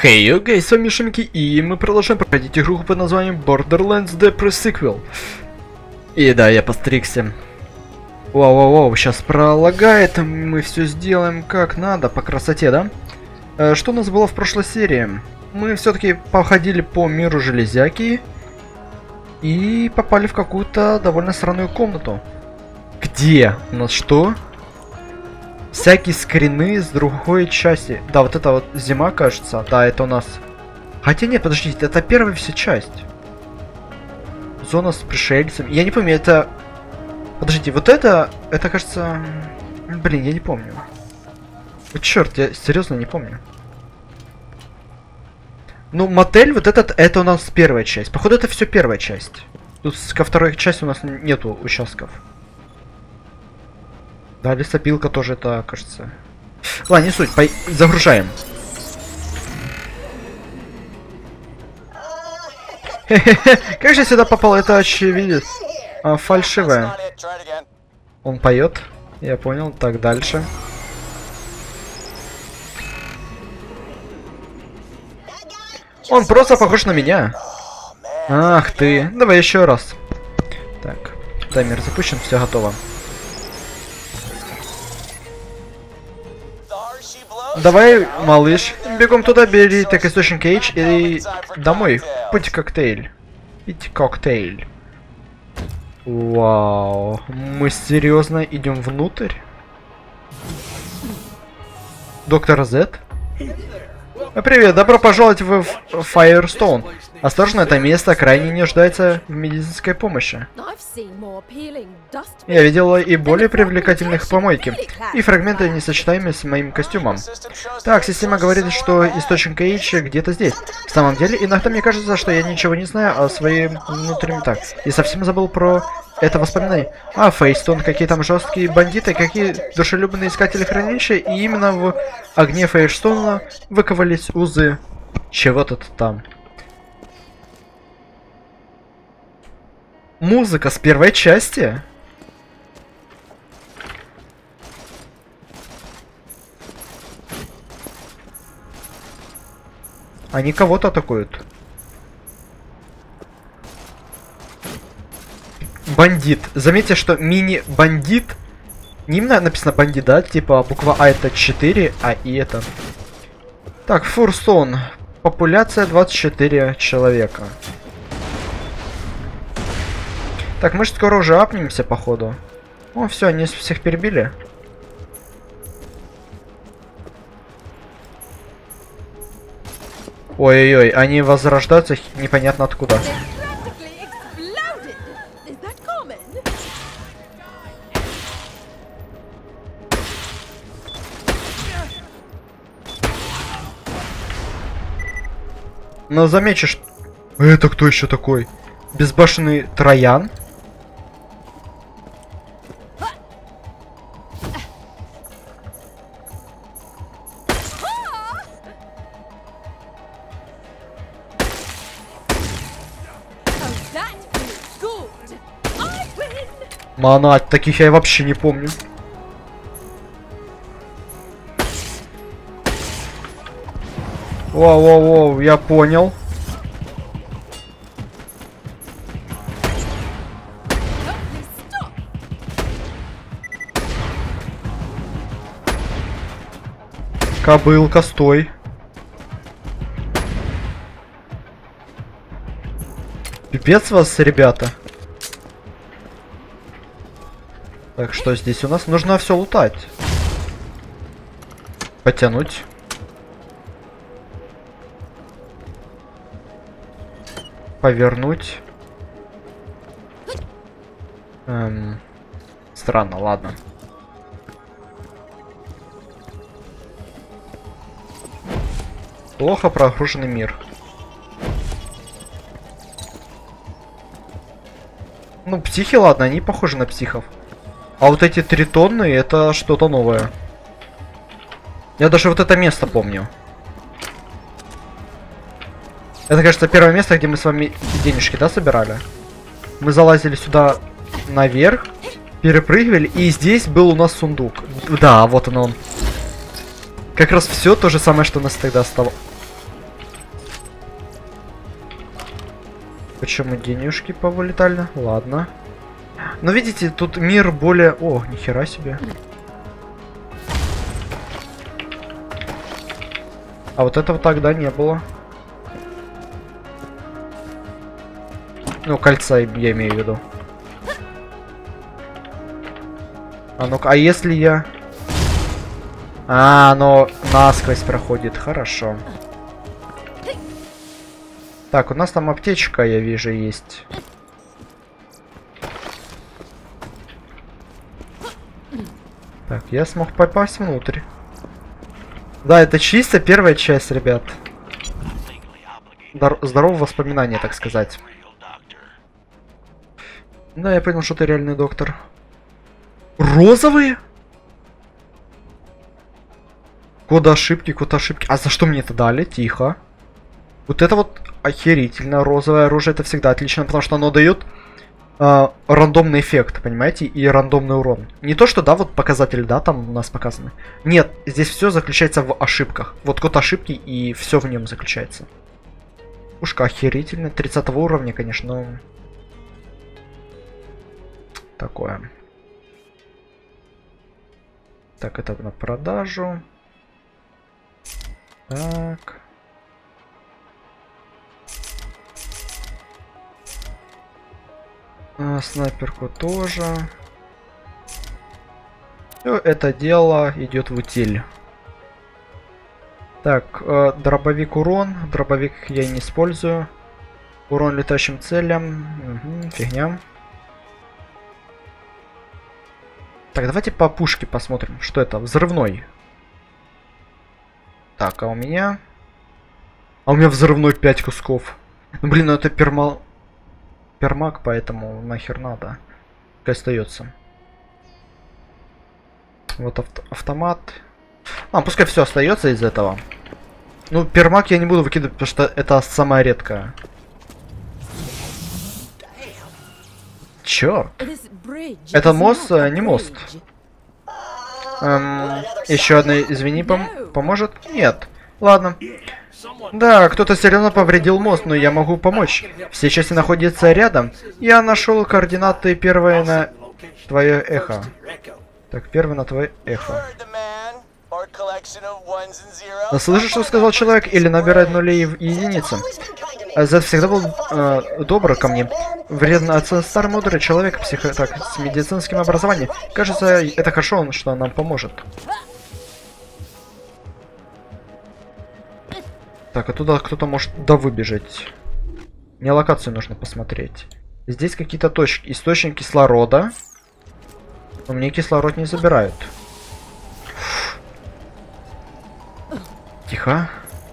Хей, окей, с вами Шимки, и мы продолжаем проходить игру под названием Borderlands The Pre-Sequel. И да, я постригся. Вау, сейчас пролагает, мы все сделаем как надо, по красоте, да? Что у нас было в прошлой серии? Мы все-таки походили по миру железяки и попали в какую-то довольно странную комнату. Где? У нас что? Всякие скрины с другой части. Да, вот это вот зима, кажется. Да, это у нас... Хотя нет, подождите, это первая вся часть. Зона с пришельцами. Я не помню, это... Подождите, вот это... Это, кажется... Блин, я не помню. Вот черт, я серьезно не помню. Ну, мотель вот этот, это у нас первая часть. Походу, это все первая часть. Тут ко второй части у нас нету участков. Да, лесопилка тоже это, кажется. Ладно, не суть, загружаем. Как же я сюда попал? Это очевидно. Фальшивая. Он поет. Я понял. Так, дальше. Он просто похож на меня. Ах ты. Давай еще раз. Так, таймер запущен, все готово. Давай, малыш, бегом туда, бери так источник H и домой. Пить коктейль. Пить коктейль. Вау. Мы серьезно идем внутрь? Доктор Z? Привет, добро пожаловать в Файерстоун. Осторожно, это место крайне не нуждается в медицинской помощи. Я видела и более привлекательных помойки, и фрагменты, несочетаемые с моим костюмом. Так, система говорит, что источник H где-то здесь. В самом деле, иногда мне кажется, что я ничего не знаю о своем внутреннем так. И совсем забыл про это воспоминание. А, Фейстон, какие там жесткие бандиты, какие душелюбные искатели хранилища, и именно в огне Фейрстона выковались узы чего-то там. Музыка с первой части? Они кого-то атакуют. Бандит. Заметьте, что мини-бандит. Не именно написано бандит, да? Типа буква А это 4, а И это... Так, Фурстон. Популяция 24 человека. Так, мы же скоро уже апнемся, походу. О, все, они всех перебили. Ой-ой-ой, они возрождаются непонятно откуда. Но замечу, что... Это кто еще такой? Безбашенный Троян? Манать, таких я вообще не помню. Воу, я понял. Кобылка, стой. Пипец вас, ребята. Так, что здесь у нас? Нужно все лутать. Потянуть. Повернуть. Странно, ладно. Плохо прогруженный мир. Ну, психи, ладно, они похожи на психов. А вот эти тритонные, это что-то новое. Я даже вот это место помню. Это, кажется, первое место, где мы с вами денежки, да, собирали? Мы залазили сюда наверх, перепрыгивали, и здесь был у нас сундук. Да, вот он. Как раз все то же самое, что у нас тогда оставалось. Почему денежки повылетали? Ладно. Но видите, тут мир более... О, нихера себе. А вот этого тогда не было. Ну, кольца я имею в виду. А ну-ка, а если я... А, оно насквозь проходит, хорошо. Так, у нас там аптечка, я вижу, есть. Так, я смог попасть внутрь. Да, это чисто первая часть, ребят. Здоровое воспоминание, так сказать. Да, я понял, что ты реальный доктор. Розовые? Код ошибки, код ошибки. А за что мне это дали? Тихо. Вот это вот охерительно. Розовое оружие это всегда отлично, потому что оно дает рандомный эффект, понимаете, и рандомный урон. Не то, что, да, вот показатели, да, там у нас показаны. Нет, здесь все заключается в ошибках. Вот код ошибки и все в нем заключается. Пушка охерительная. 30 уровня, конечно, но... Такое. Так, это на продажу. Так. Снайперку тоже. Все это дело идет в утиль. Так, дробовик урон. Дробовик я не использую. Урон летающим целям. Угу, фигня. Так, давайте по пушке посмотрим, что это. Взрывной. Так, а у меня... А у меня взрывной 5 кусков. Ну, блин, ну это пермак, поэтому нахер надо. Пускай остается. Вот автомат. А, пускай все остается из этого. Ну, пермак я не буду выкидывать, потому что это самая редкая. Черт. Это мост, не мост. Еще одна, извини, поможет? Нет. Ладно. Да, кто-то серьезно повредил мост, но я могу помочь. Все части находятся рядом. Я нашел координаты первой на твое эхо. Так, первый на твое эхо. Слышишь, что сказал человек? Или набирает нули и единицы? Зет всегда был добр ко мне. Вредно отца, старый мудрый человек, так, с медицинским образованием. Кажется, это хорошо, что нам поможет. Так, оттуда кто-то может выбежать. Мне локацию нужно посмотреть. Здесь какие-то точки. Источник кислорода. Но мне кислород не забирают. Тихо.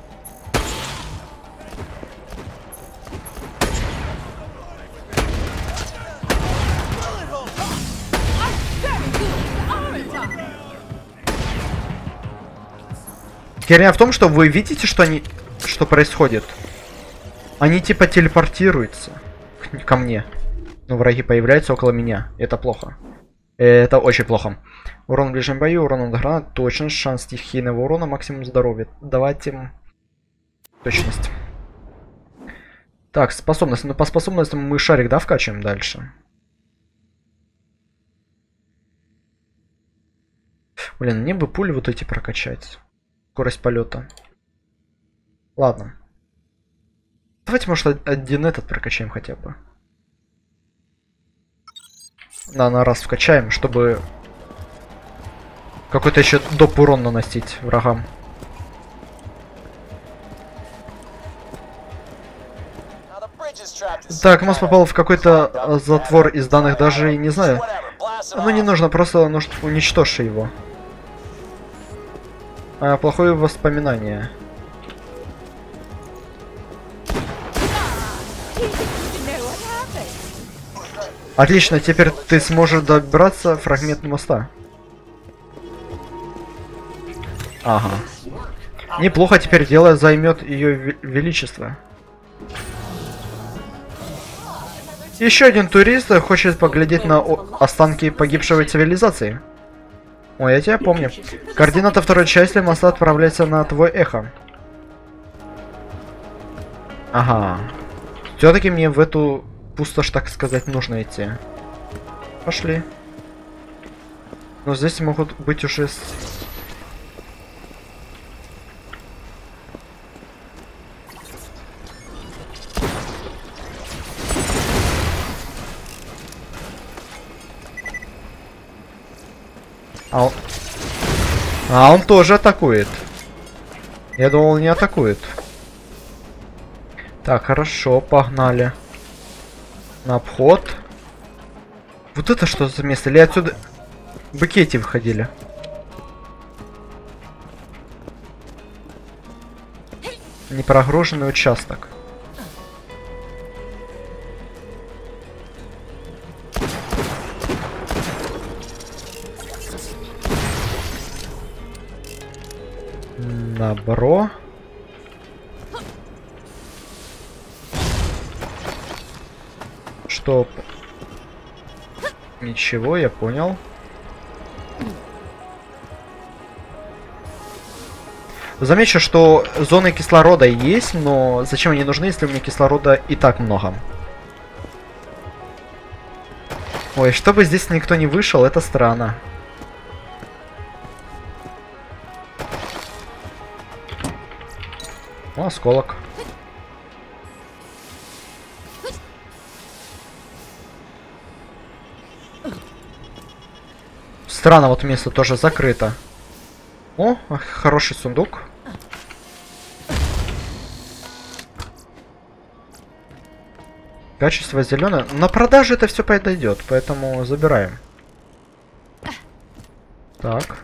Херня в том, что вы видите, что происходит. Они типа телепортируются ко мне. Но враги появляются около меня. Это плохо. Это очень плохо. Урон в ближнем бою, урон от гранат, точность, шанс стихийного урона, максимум здоровья. Давайте точность. Так, способность. Ну, по способностям мы шарик, да, вкачиваем дальше. Блин, мне бы пули вот эти прокачать. Скорость полета. Ладно. Давайте, может, один этот прокачаем хотя бы. На раз вкачаем, чтобы какой-то еще доп урон наносить врагам. Так, мост попал в какой-то затвор из данных, даже не знаю. Ну не нужно, просто нужно уничтожить его. Плохое воспоминание. Отлично, теперь ты сможешь добраться фрагмент моста. Ага. Неплохо, теперь дело займет ее величество. Еще один турист хочет поглядеть на останки погибшей цивилизации. Ой, я тебя помню. Координата второй части моста отправляется на твой эхо. Ага. Все-таки мне в эту пустошь, так сказать, нужно идти. Пошли. Но здесь могут быть уже... он тоже атакует. Я думал, не атакует. Так, хорошо, погнали. На обход. Вот это что за место? Или отсюда быки эти выходили? Непрогруженный участок. Добро. Что? Ничего, я понял. Замечу, что зоны кислорода есть, но зачем они нужны, если у меня кислорода и так много? Ой, чтобы здесь никто не вышел, это странно. О, осколок. Странно, вот место тоже закрыто. О, хороший сундук. Качество зеленое. На продаже это все подойдет, поэтому забираем. Так.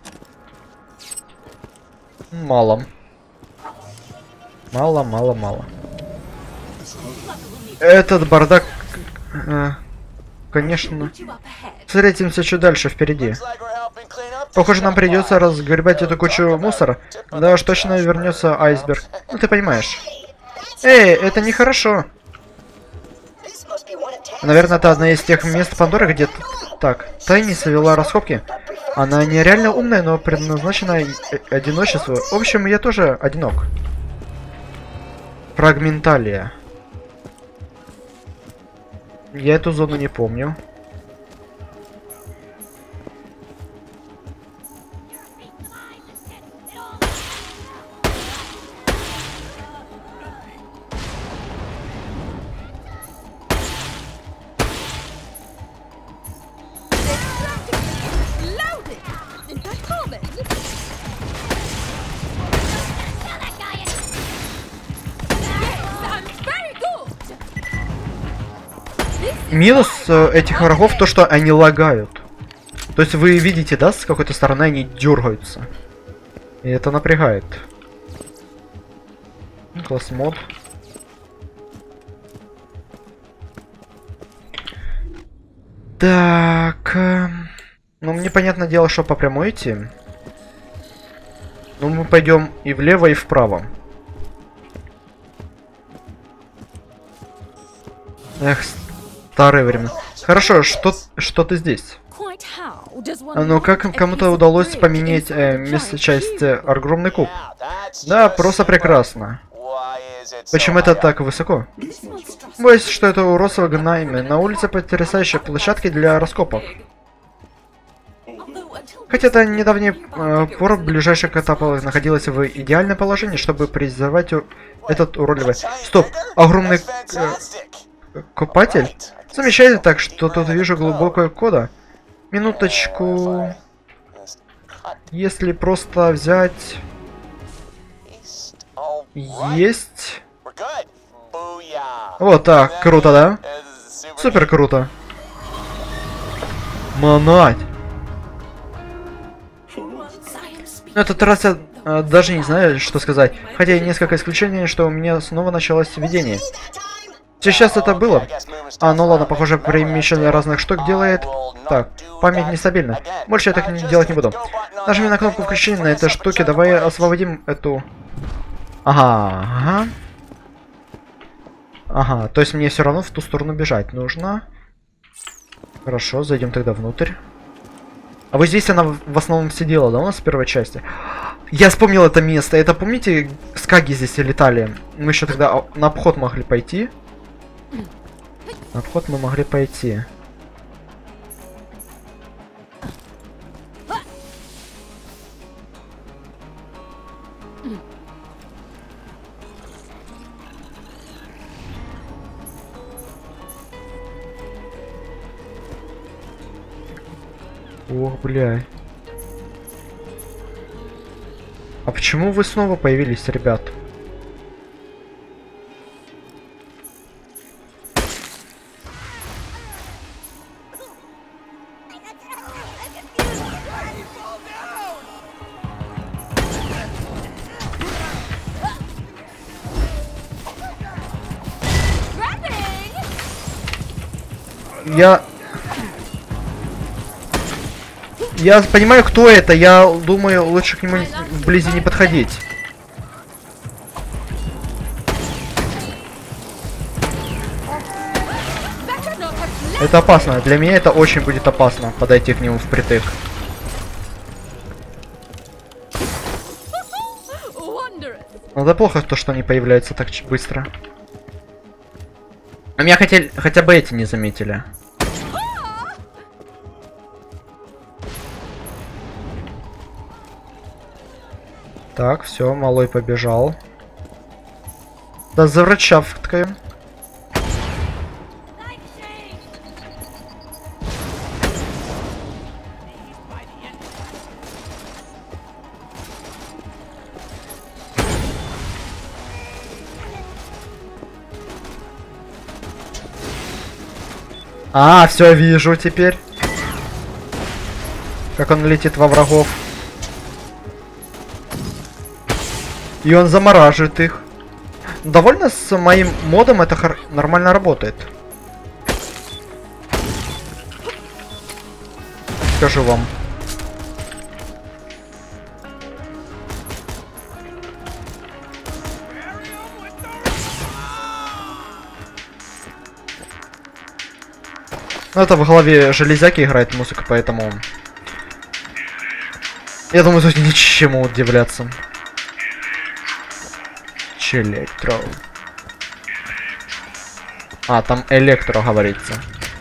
Мало. Мало. Этот бардак... конечно. Встретимся чуть дальше, впереди. Похоже, нам придется разгребать эту кучу мусора. Да уж точно вернется айсберг. Ну ты понимаешь. Эй, это нехорошо. Наверное, это одна из тех мест Пандоры, где... Так, Тайни совела раскопки. Она нереально умная, но предназначена одиночеству. В общем, я тоже одинок. Фрагменталия. Я эту зону не помню. Минус этих врагов то, что они лагают. То есть вы видите, да, с какой-то стороны они дергаются. И это напрягает. Класс мод. Так. Ну, мне понятное дело, что по прямой идти. Ну, мы пойдем и влево, и вправо. Эх, старые времена. Хорошо, что ты здесь? Ну, как кому-то удалось поменять часть огромный куб? Да, просто прекрасно. Почему это так высоко? Боюсь, что это уродство гнайме. На улице потрясающие площадки для раскопок. Хотя до недавней поры ближайшая катапа находилась в идеальном положении, чтобы призывать этот уродливый... Стоп! Огромный копатель? Замечательно, так что тут вижу глубокое кода. Минуточку. Если просто взять... Есть... Вот так, круто, да? Супер круто. Монать. На этот раз я даже не знаю, что сказать. Хотя и несколько исключений, что у меня снова началось видение. Сейчас это было. А, ну ладно, похоже, перемещение разных штук делает. Так, память нестабильна. Больше я так делать не буду. Нажми на кнопку включения на этой штуке. Давай освободим эту... Ага. Ага, то есть мне все равно в ту сторону бежать нужно. Хорошо, зайдем тогда внутрь. А вот здесь она в основном сидела, да, у нас в первой части? Я вспомнил это место. Это, помните, скаги здесь летали? Мы еще тогда на обход могли пойти. На вход мы могли пойти. Ох, бля. А почему вы снова появились, ребят? Я понимаю, кто это. Я думаю, лучше к нему вблизи не подходить. Это опасно. Для меня это очень будет опасно. Подойти к нему впритык. Но это плохо, то, что они появляются так быстро. А меня хотя бы эти не заметили. Так, все, малой побежал. Да за врача вткаем. А, все, вижу теперь. Как он летит во врагов. И он замораживает их. Довольно с моим модом это нормально работает. Скажу вам. Ну, это в голове железяки играет музыка, поэтому... Я думаю, тут ничему удивляться. Электро. А, там электро говорится.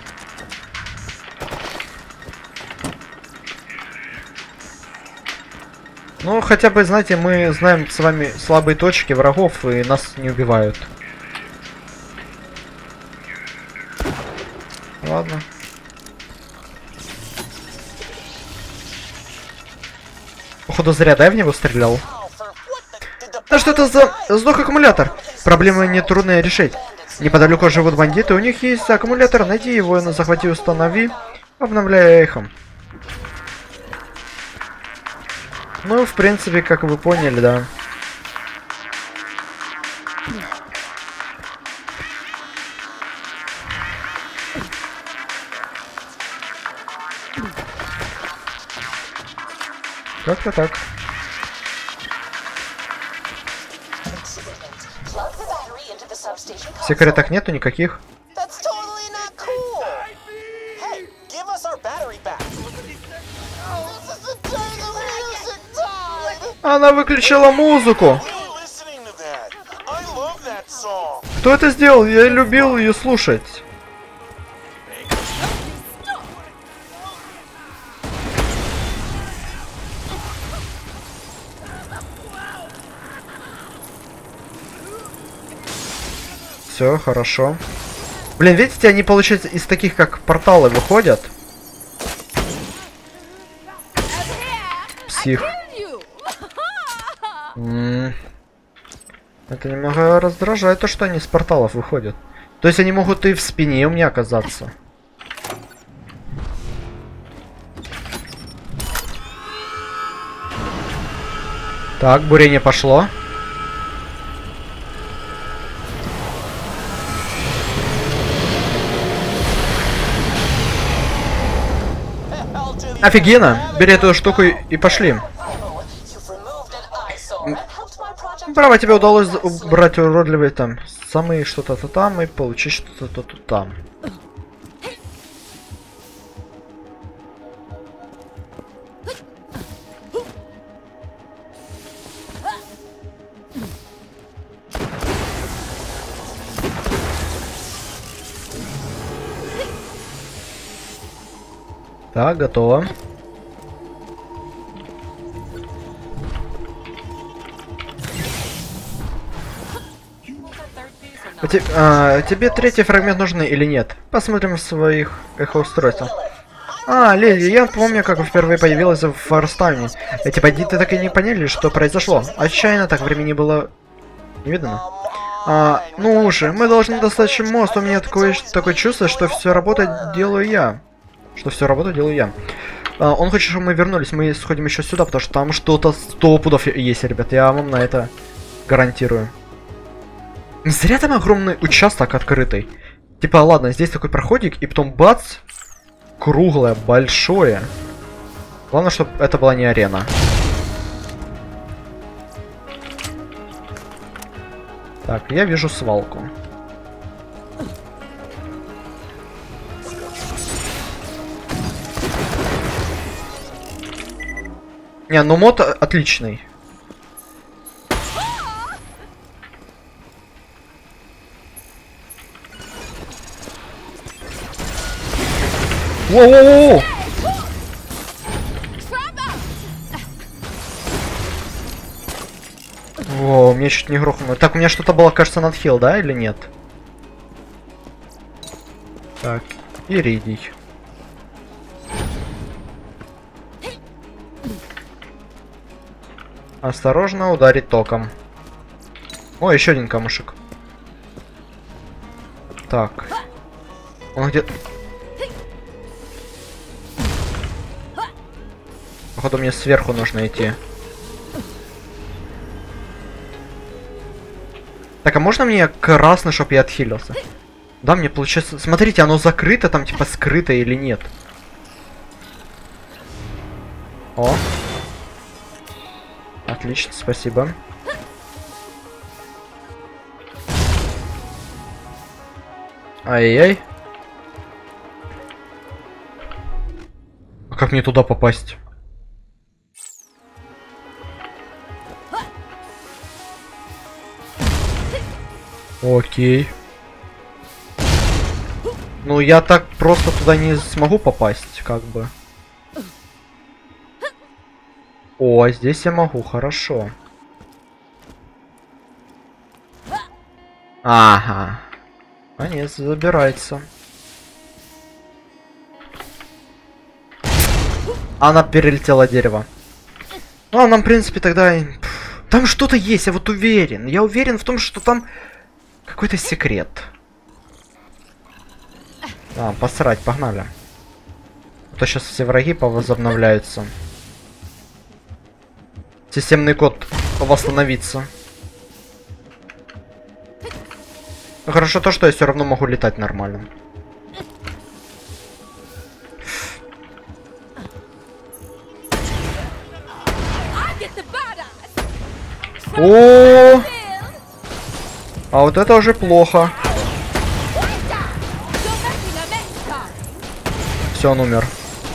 Ну, хотя бы, знаете, мы знаем с вами слабые точки врагов, и нас не убивают. Ладно. Походу зря, да, я в него стрелял? Да что это за... Сдох аккумулятор. Проблемы нетрудно решить. Неподалеку живут бандиты, у них есть аккумулятор, найди его, захвати, установи, обновляя эхом. Ну, в принципе, как вы поняли, да. Как-то так. В секретах нету никаких. Она выключила музыку. Кто это сделал? Я любил ее слушать. Все, хорошо. Блин, видите, они, получается, из таких, как порталы выходят. Псих. Это немного раздражает, то, что они с порталов выходят. То есть они могут и в спине у меня оказаться. Так, бурение пошло. Офигенно! Бери эту штуку и пошли. Браво, тебе удалось убрать уродливые там самые что-то там и получить что-то там. Так, готово. Тебе третий фрагмент нужны или нет? Посмотрим в своих эхоустройствах. Лили, я помню, как впервые появилась в Форстауне. Эти бандиты так и не поняли, что произошло. Отчаянно так времени было не видно. Ну уже, мы должны достать мост. У меня такое чувство, что все работает делаю я. Он хочет, чтобы мы вернулись. Мы сходим еще сюда, потому что там что-то 100 пудов есть, ребят. Я вам на это гарантирую. Не зря там огромный участок открытый. Типа, ладно, здесь такой проходик, и потом бац, круглое, большое. Главное, чтобы это была не арена. Так, я вижу свалку. Не, ну мод отличный. Воу-воу-воу! О, меня чуть не грохнуло. Так, у меня что-то было, кажется, надхил, да, или нет? Так, иридий. Осторожно ударить током. О, еще один камушек. Так. Он где... Походу мне сверху нужно идти. Так, а можно мне красный, чтоб я отхилился? Да, мне получается... Смотрите, оно закрыто, там типа скрыто или нет. О. Отлично, спасибо. Ай-яй. А как мне туда попасть? Окей. Ну, я так просто туда не смогу попасть, как бы. О, здесь я могу, хорошо. Ага. А нет, забирается. Она перелетела дерево. Ну, а нам, в принципе, тогда... Там что-то есть, я вот уверен. Я уверен в том, что там какой-то секрет. Посрать, погнали. А то сейчас все враги повозобновляются. Системный код восстановится. Ну, хорошо то, что я все равно могу летать нормально. О! А вот это уже плохо. Все, он умер.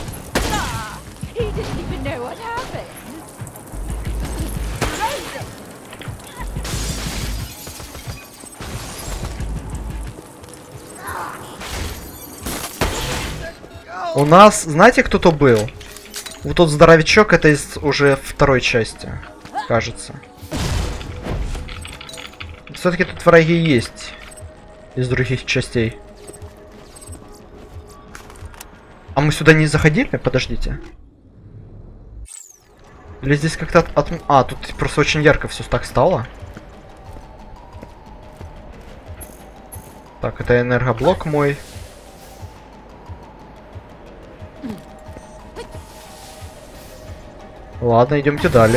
У нас, знаете, кто-то был? Вот тот здоровячок, это из уже второй части, кажется. Все-таки тут враги есть из других частей. А мы сюда не заходили? Подождите. Или здесь как-то тут просто очень ярко все так стало. Так, это энергоблок мой. Ладно, идемте далее.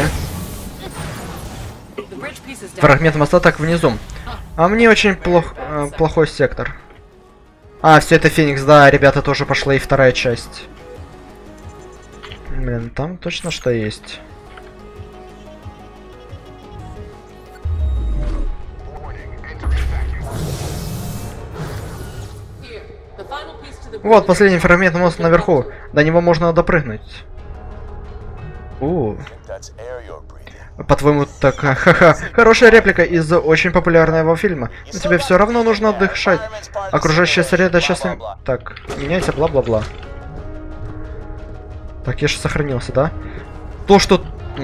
Фрагмент моста так внизу. А мне очень плохой сектор. Все это Феникс, да, ребята, тоже пошла и вторая часть. Блин, там точно что есть. Вот, последний фрагмент моста наверху. До него можно допрыгнуть. По-твоему, так, ха-ха, хорошая реплика из очень популярного фильма. Но тебе все равно нужно дышать. Окружающая среда сейчас... Так, меняйся, бла-бла-бла. Так, я же сохранился, да? То, что...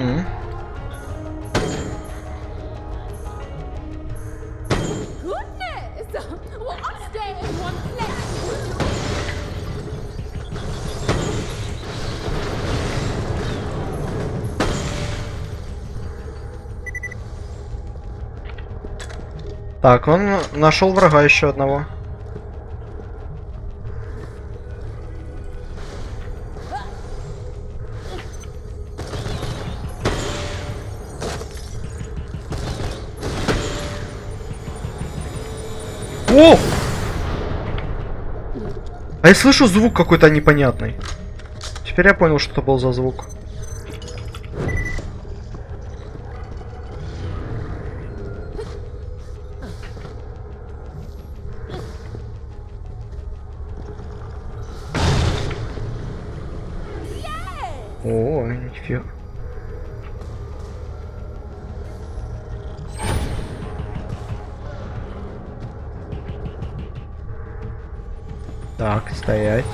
Так, он нашел врага еще одного. О! А я слышу звук какой-то непонятный. Теперь я понял, что это был за звук. О, нифига. Так, стоять.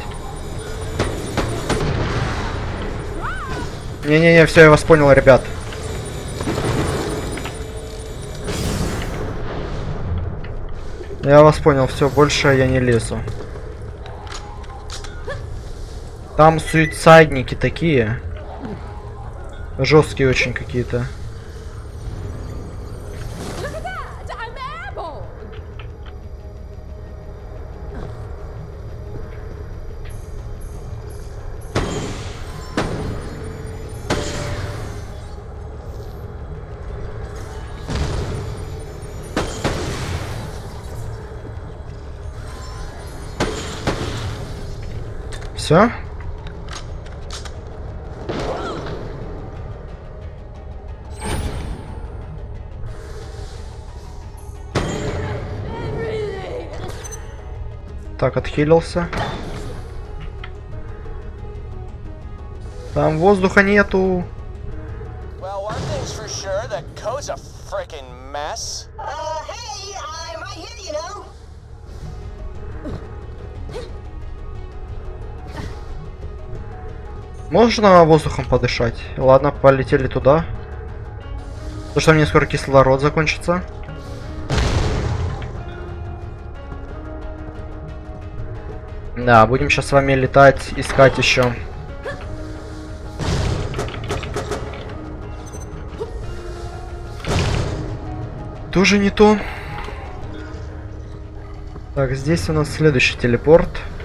Не-не-не, все, я вас понял, ребят. Я вас понял, все, больше я не лезу. Там суицидники такие. Жесткие очень какие-то. Все? Так, отхилился. Там воздуха нету. Можно воздухом подышать? Ладно, полетели туда. Потому что мне скоро кислород закончится. Да, будем сейчас с вами летать, искать еще. Тоже не то. Так, здесь у нас следующий телепорт.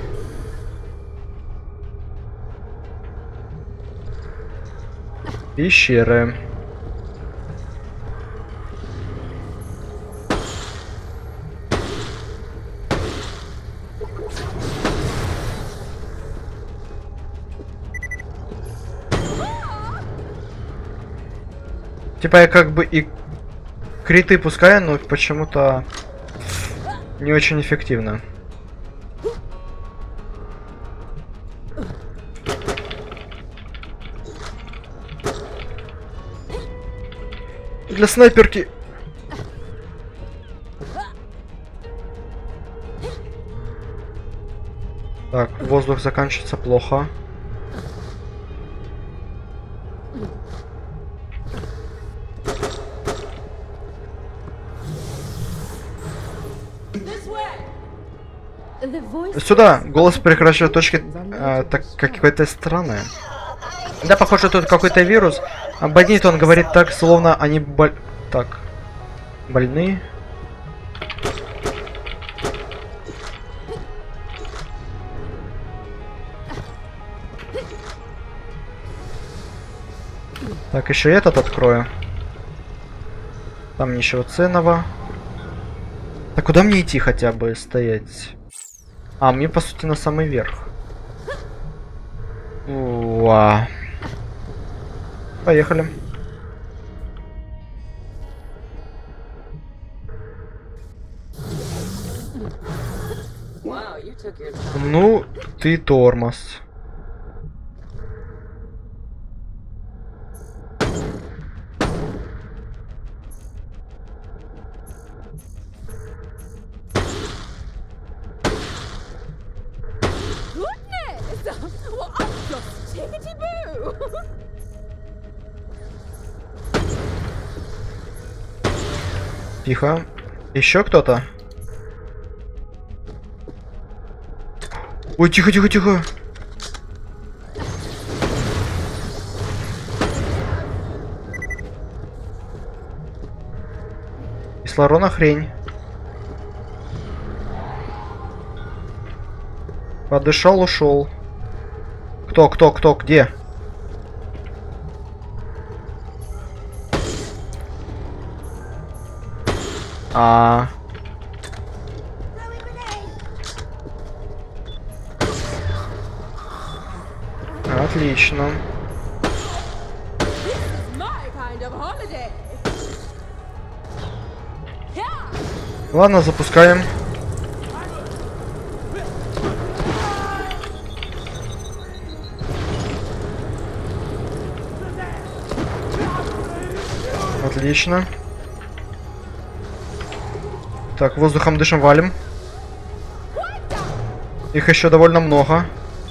Пещеры. Типа я как бы и криты пускаю, но почему-то не очень эффективно. Для снайперки. Так, воздух заканчивается плохо. Сюда! Голос прекращает точки. Так, какое-то странное. Да, похоже, тут какой-то вирус. Абонит, он говорит так, словно они так. Больны. Так, еще этот открою. Там ничего ценного. Так, куда мне идти хотя бы стоять? А, мне по сути на самый верх. Уа. Поехали. Ну, ты тормоз. Тихо. Еще кто-то? Ой, тихо, тихо, тихо. Кислорона хрень. Подышал, ушел. Кто, где? Отлично. Ладно, запускаем. Отлично. Так, воздухом дышим, валим. Их еще довольно много.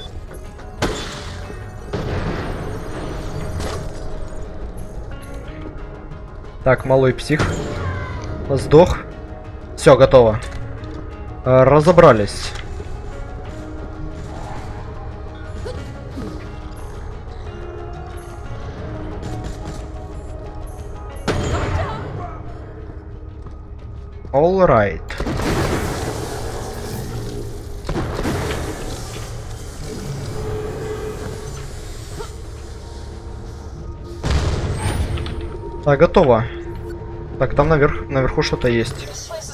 Так, малой псих. Сдох. Все, готово. Разобрались. All right. Так, готово. Так, там наверху что-то есть.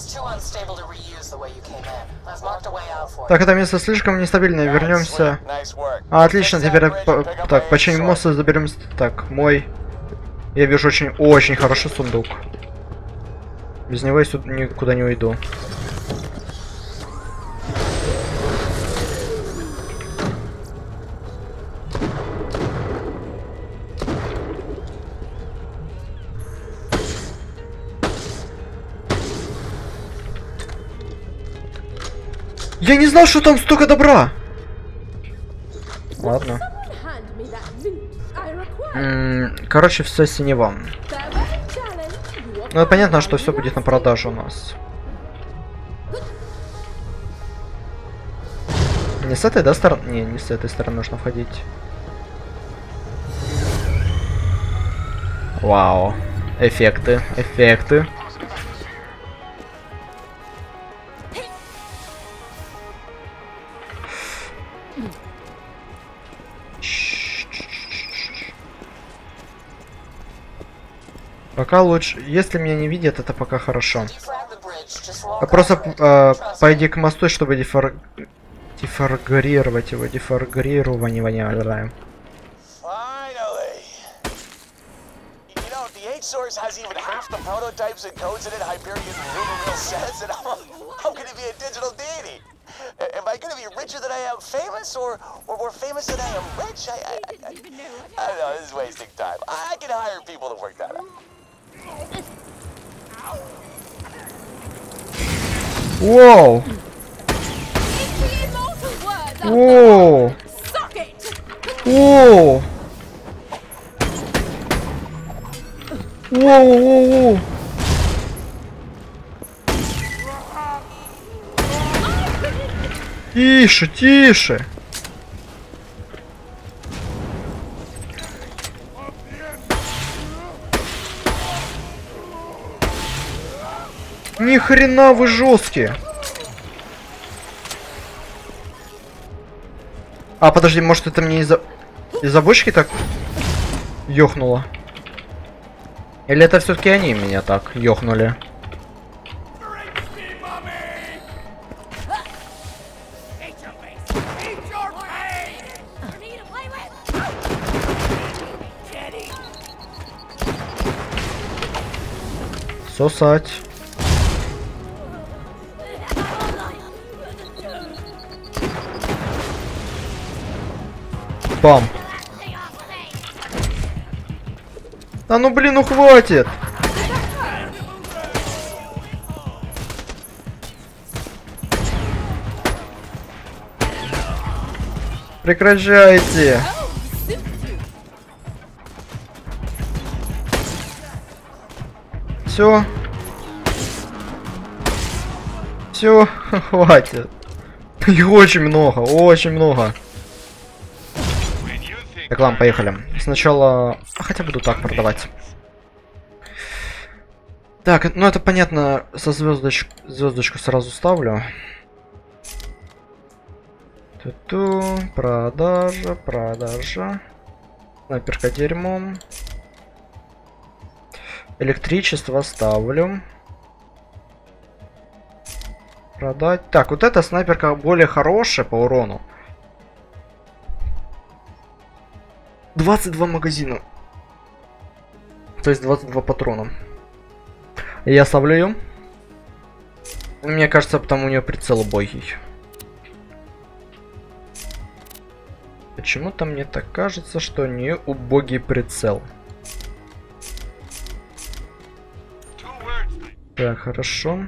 Так, это место слишком нестабильное. Вернемся. Отлично, теперь так, починим мост и заберемся. Так, мой. Я вижу очень хороший сундук. Без него я сюда никуда не уйду. Я не знал, что там столько добра. Ладно. Короче, все синева. Ну, понятно, что все будет на продажу у нас. Не с этой, да, стороны? Не с этой стороны нужно входить. Вау. Эффекты. Пока лучше. Если меня не видят, это пока хорошо. Просто пойди к мосту, чтобы дефрагментировать его. Дефрагментирование. Source has even half the prototypes and codes in it Hyperion real says, and how can it be a digital deity? Am I going to be richer than I am famous, or more famous than I am rich? I don't know, this is wasting time. I can hire people to work that out. Whoa! Whoa! Whoa! Воу-воу-воу! Тише, тише! Ни хрена вы жесткие! А, подожди, может это мне из-за бочки так ёхнуло? Или это все-таки они меня так ёхнули? Сосать. Бам. Да ну блин, ну хватит! Прекращайте! Все. Все, хватит. Их очень много, очень много. Так, ладно, поехали. Сначала... хотя буду так продавать. Так, ну это понятно, со звездочку сразу ставлю. Ту-ту, продажа, продажа. Снайперка дерьмом. Электричество ставлю. Продать. Так, вот эта снайперка более хорошая по урону. 22 магазина. То есть 22 патрона. Я ставлю ее. Мне кажется, потому у нее прицел убогий. Почему-то мне так кажется, что у нее убогий прицел. Так, хорошо.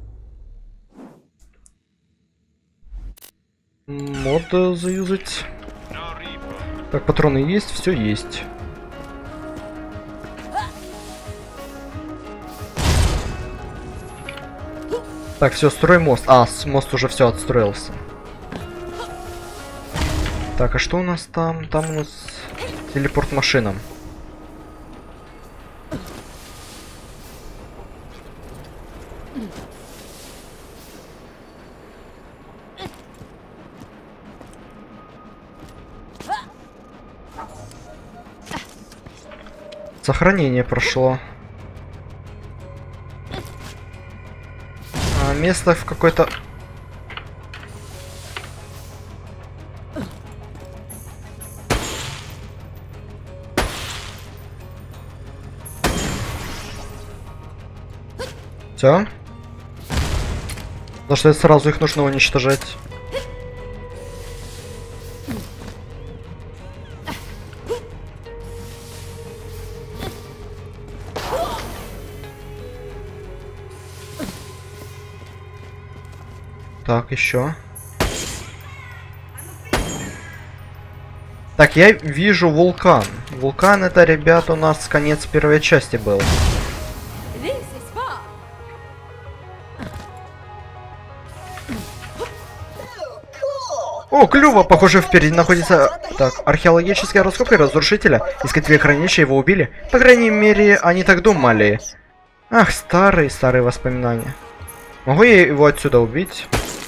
Мод заюзать. Так, патроны есть, все есть. Так, все, строй мост. А, мост уже все отстроился. Так, а что у нас там? Там у нас телепорт машина. Сохранение прошло. А, место в какой-то... Все. Потому что сразу их нужно уничтожать. Так, еще. Так, я вижу вулкан. Вулкан это, ребят, у нас конец первой части был. О, клево, похоже, впереди находится... Так, археологическая раскопка разрушителя. Искатели хранилища его убили. По крайней мере, они так думали. Ах, старые воспоминания. Могу я его отсюда убить?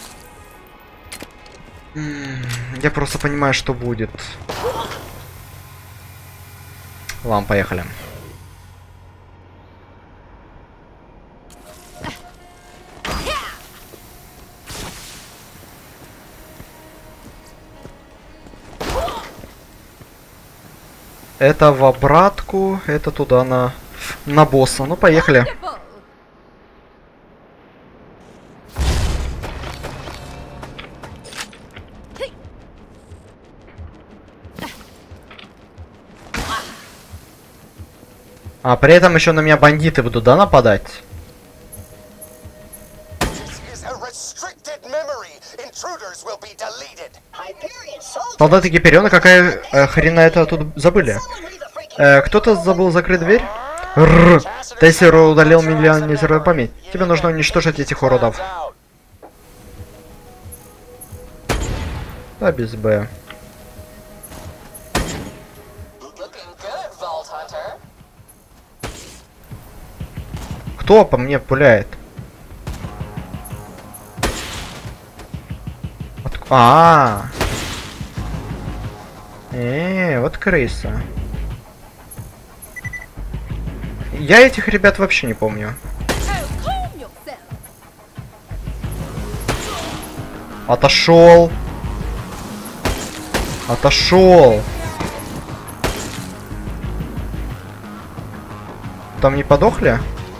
Я просто понимаю, что будет. Ладно, поехали. Это в обратку, это туда на босса. Ну, поехали. А при этом еще на меня бандиты будут, да, нападать? Солдаты Гипериона, какая хрена это тут забыли? Кто-то забыл закрыть дверь? Тессер удалил миллионизирую память. Тебе нужно уничтожить этих уродов. Да, без Б. Кто по мне пуляет? Вот крыса. Я этих ребят вообще не помню. Отошел. Отошел. Там не подохли?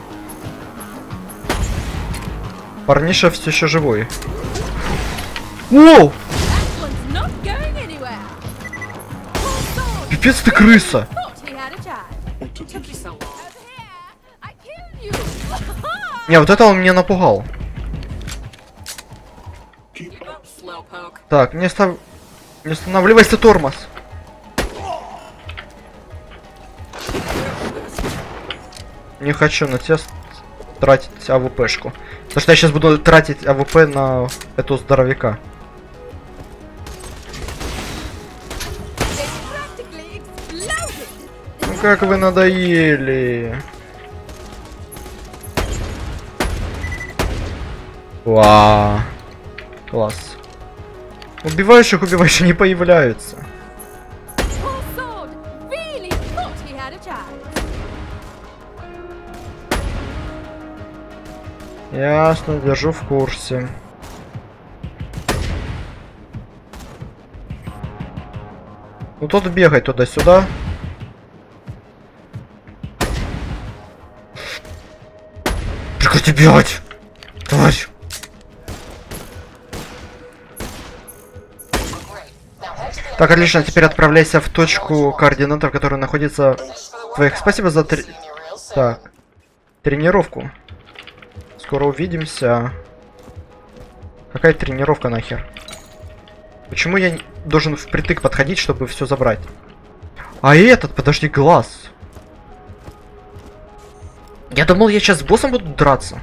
Парниша все еще живой. Воу! Пипец ты крыса! Не, вот это он меня напугал. Так, не останавливайся, тормоз. Не хочу на тебя тратить АВПшку. Потому что я сейчас буду тратить АВП на эту здоровяка. Ну как вы надоели. Вау. Класс. Убивающих не появляются. Ясно, держу в курсе. Ну тот бегает туда-сюда. Прекрати бегать! Тварь! Так, отлично, теперь отправляйся в точку координатов, которая находится в твоих... Спасибо за Так. Тренировку. Скоро увидимся. Какая тренировка нахер? Почему я должен впритык подходить, чтобы все забрать? А этот, подожди, глаз. Я думал, я сейчас с боссом буду драться.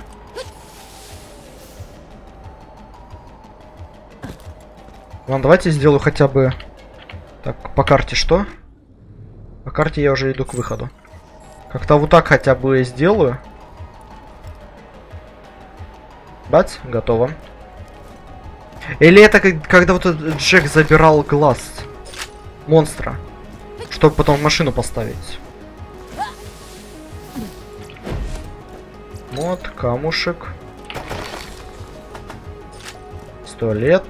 Ладно, давайте сделаю хотя бы... Так, по карте что? По карте я уже иду к выходу. Как-то вот так хотя бы сделаю. Бац, готово. Или это когда вот этот Джек забирал глаз монстра, чтобы потом в машину поставить. Вот, камушек. Пистолет.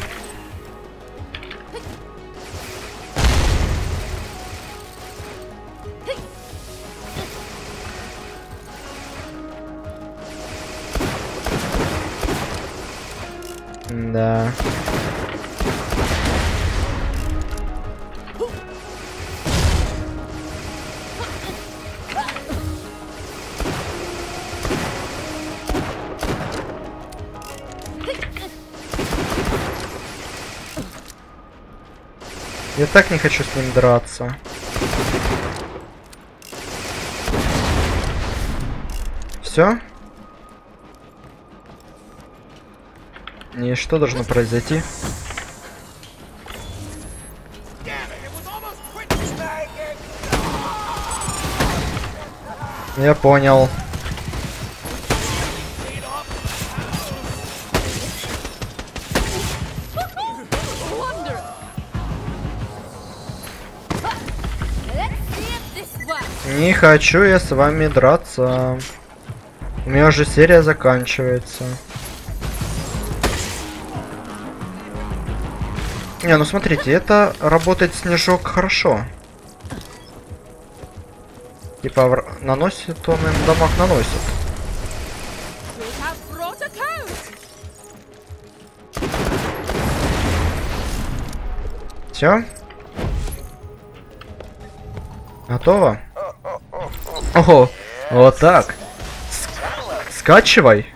Да. Я так не хочу с ним драться. Все? И что должно произойти? Я понял. Не хочу я с вами драться. У меня уже серия заканчивается. Не, ну смотрите, это работает снежок хорошо. Типа наносит он им дамаг, наносит. Все? Готово? Ого, вот так. Скачивай.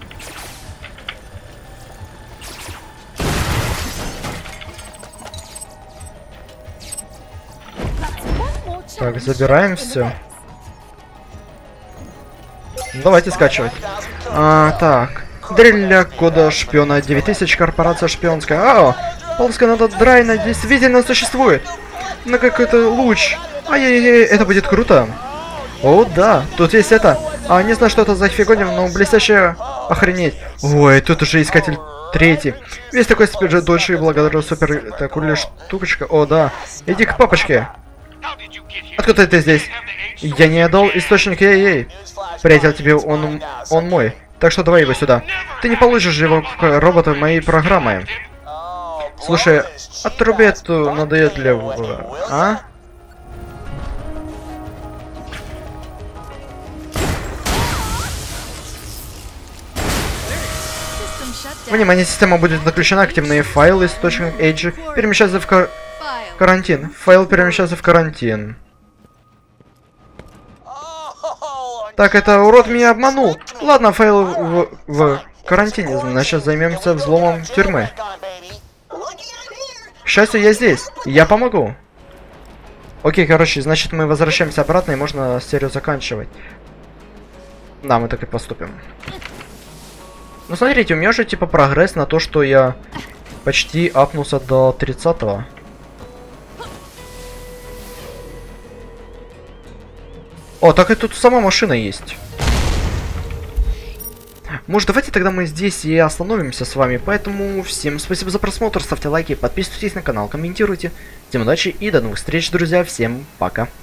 Так, забираем все. Давайте скачивать. Так. Дрель для кода шпиона 9000, корпорация шпионская. Полоска надо драйна действительно существует. На какой-то луч. Ай-яй-яй, это будет круто. О, да, тут есть это. Не знаю, что это за фигоня, но блестящая. Охренеть. Ой, тут уже искатель третий. Весь такой спиджет дольше, и благодарю супер такую штучка. О, да. Иди к папочке. Откуда ты здесь? Я не отдал источник, ей-ей. Приятель, тебе он мой. Так что давай его сюда. Ты не получишь его робота моей программой. Слушай, отруби эту надоедливую, а? Внимание, система будет отключена, активные файлы, источник Edge перемещаются в карантин. Файл перемещается в карантин. Так, это урод меня обманул. Ладно, файл в карантине, значит займемся взломом тюрьмы. К счастью, я здесь. Я помогу. Окей, короче, значит мы возвращаемся обратно и можно серию заканчивать. Да, мы так и поступим. Ну, смотрите, у меня же, типа, прогресс на то, что я почти апнулся до 30-го. О, так и тут сама машина есть. Может, давайте тогда мы здесь и остановимся с вами. Поэтому всем спасибо за просмотр, ставьте лайки, подписывайтесь на канал, комментируйте. Всем удачи и до новых встреч, друзья. Всем пока.